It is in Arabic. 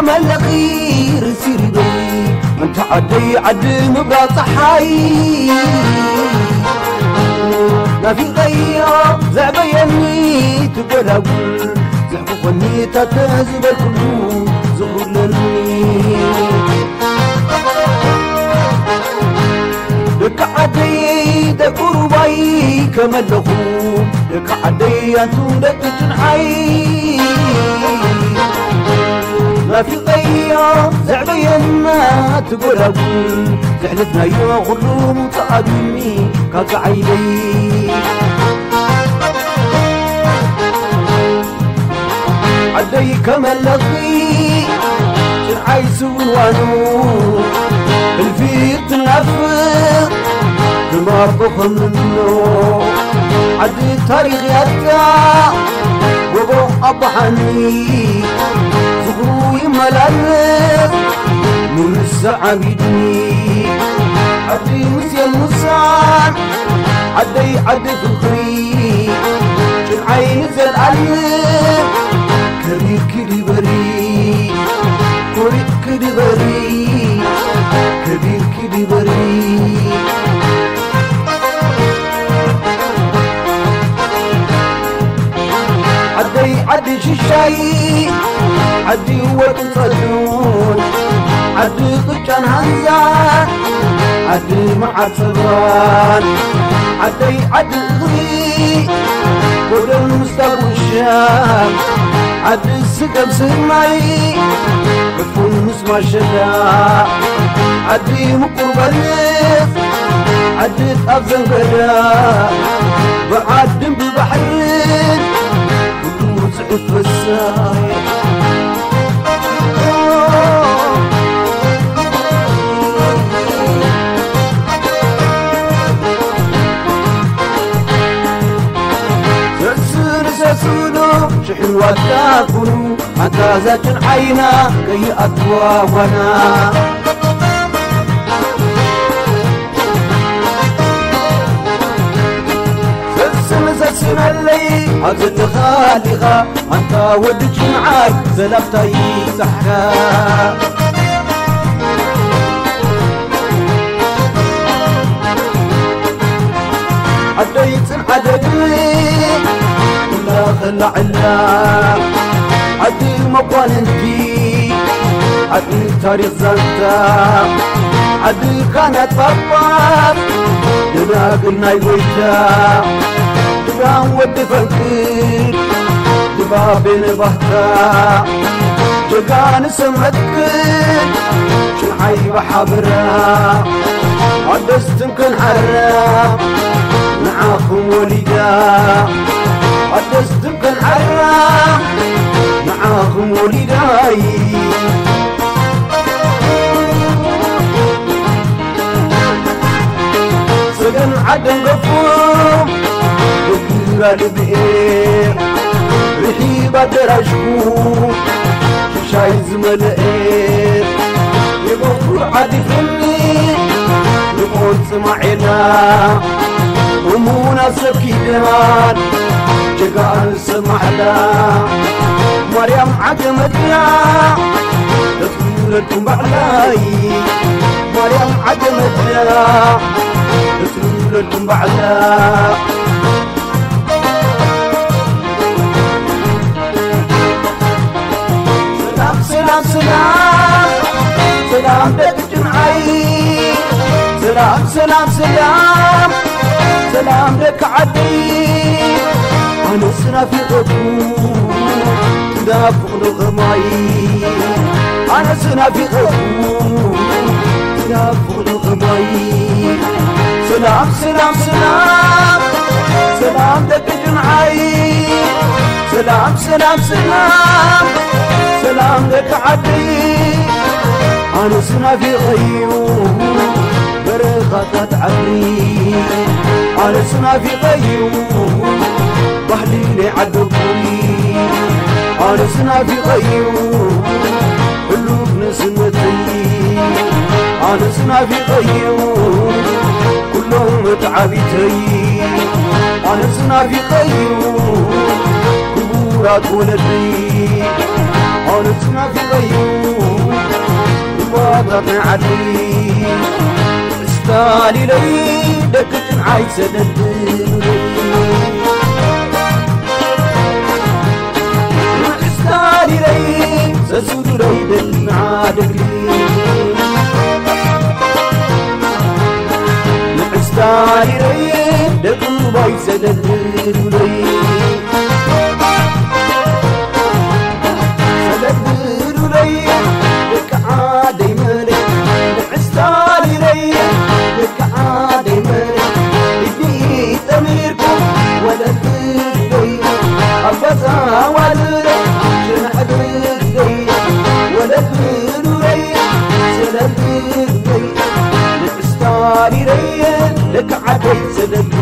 كمال غير سيري انت عدي عدي مبرات حي ما في غير زعبيني تقول زعبوني تتهزب الكل زغلني لك عدي دقربي كمال لخو لك عدي انتو لك تنحي ما في غير زعبينا تقول أقول زعلتنا يا غلوم وتقدمي كقعيدي عدي كمال لغي عايزون وانو الفيل تنفق تمرضخ منه عدي تاريخ يدع وبو أبحني زغروي ملالك من السعبيدني عدي مسيا المسان عدي فخري شن عين زل قلب كبير كدي بري كوريك كدي بري كبير كدي بري عدي شي عدي وقصدون عدي قشان هنزان عدي مع صبران عدي غري ودن مستقبل الشام عدي السقم سمعي بكون مسمع شدا عدي مقرب الريف عدي أفزن قدا بعدم ببحرين سعود والسايق ساسولو شحن وتاكلو حتى زاجن عينا كي أطوى وانا سنة اللي عزت خالقة أنت ودك معاي زلفتي سحكا عديت عددي كلها خلع الله عدي مبوان انتي عدي تاريخ زلتا عدي كانت بابا لنا قلنا يويتا دبان ود فكر دبابين بهتا جقان سمتكر شنحي بحبرا عدستم كن حرا معاكم وليدا عدستم كن حرا معاكم وليداي سجن عدن غفوم قلبي ريحي بدرجكو شاي زملئ يغفر عدي فني يقول سمعنا همونا سكيدان جقال سمعنا مريم عجمتنا تطولكم بعلاي مريم عجمتنا تطولكم بعلاي سلام سلام دك جمعي سلام دك عدي أنا سنا في غفو تدافق الغماي أنا سنا في غفو تدافق الغماي سلام دك جمعي سلام لك عدي أنا سنا في غيوم برخة عدي أنا سنا في غيوم بحليلي عدبوي أنا سنا في غيوم قلوب نسمتي أنا سنا في غيوم كلهم متعبتي أنا سنا في غيوم كبورات ولدي أنا سنا في غيوم خاطر عدي استالي لي دكت عايز ندلي استالي لي سسود لي بالمعادلي استالي لي دكت عايز ندلي لك عدي سدد